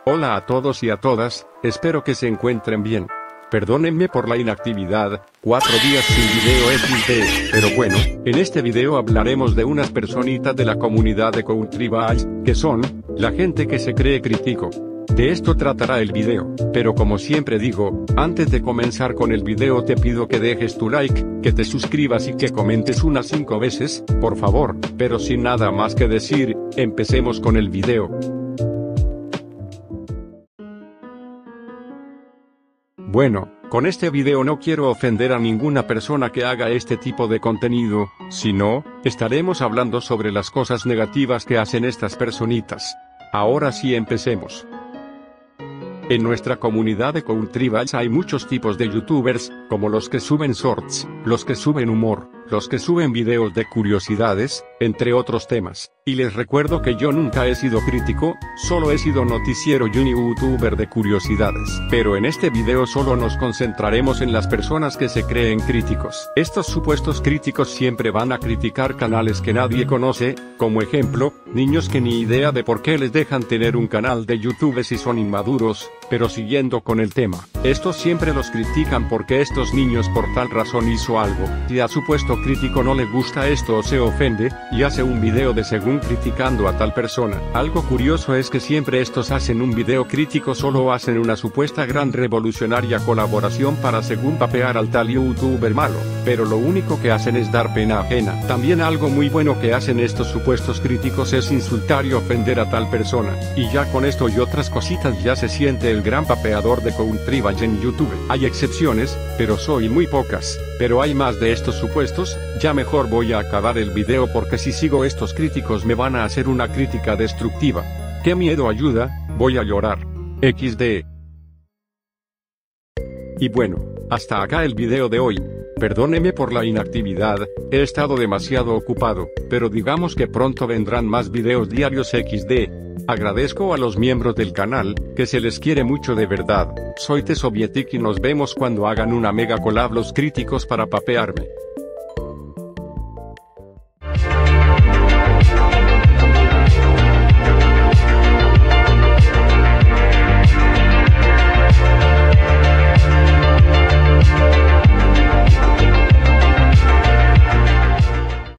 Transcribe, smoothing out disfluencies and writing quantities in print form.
Hola a todos y a todas, espero que se encuentren bien. Perdónenme por la inactividad, 4 días sin video XD, pero bueno, en este video hablaremos de unas personitas de la comunidad de CountryBase, que son, la gente que se cree crítico. De esto tratará el video, pero como siempre digo, antes de comenzar con el video te pido que dejes tu like, que te suscribas y que comentes unas 5 veces, por favor, pero sin nada más que decir, empecemos con el video. Bueno, con este video no quiero ofender a ninguna persona que haga este tipo de contenido, sino, estaremos hablando sobre las cosas negativas que hacen estas personitas. Ahora sí empecemos. En nuestra comunidad de CountryBase hay muchos tipos de youtubers, como los que suben shorts, los que suben humor, los que suben videos de curiosidades, entre otros temas. Y les recuerdo que yo nunca he sido crítico, solo he sido noticiero y un youtuber de curiosidades. Pero en este video solo nos concentraremos en las personas que se creen críticos. Estos supuestos críticos siempre van a criticar canales que nadie conoce, como ejemplo, niños que ni idea de por qué les dejan tener un canal de YouTube si son inmaduros. Pero siguiendo con el tema, estos siempre los critican porque estos niños por tal razón hizo algo. Si a supuesto crítico no le gusta esto o se ofende, y hace un video de según criticando a tal persona. Algo curioso es que siempre estos hacen un video crítico solo hacen una supuesta gran revolucionaria colaboración para según papear al tal youtuber malo, pero lo único que hacen es dar pena ajena. También algo muy bueno que hacen estos supuestos críticos es insultar y ofender a tal persona, y ya con esto y otras cositas ya se siente el gran papeador de CountryBase en YouTube. Hay excepciones, pero soy muy pocas, pero hay más de estos supuestos. Ya mejor voy a acabar el video porque si sigo estos críticos me van a hacer una crítica destructiva. ¿Qué miedo ayuda? Voy a llorar. XD. Y bueno, hasta acá el video de hoy. Perdóneme por la inactividad, he estado demasiado ocupado, pero digamos que pronto vendrán más videos diarios XD. Agradezco a los miembros del canal, que se les quiere mucho de verdad. Soy T Sovietic y nos vemos cuando hagan una mega collab los críticos para papearme.